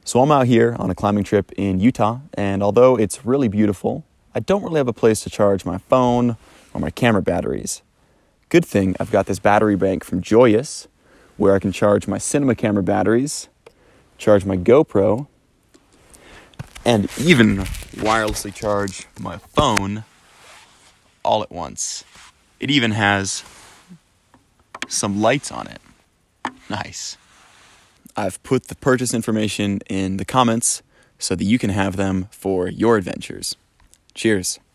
So I'm out here on a climbing trip in Utah, and although it's really beautiful, I don't really have a place to charge my phone or my camera batteries. Good thing I've got this battery bank from Joyzis, where I can charge my cinema camera batteries, charge my GoPro, and even wirelessly charge my phone all at once. It even has some lights on it. Nice. I've put the purchase information in the comments so that you can have them for your adventures. Cheers.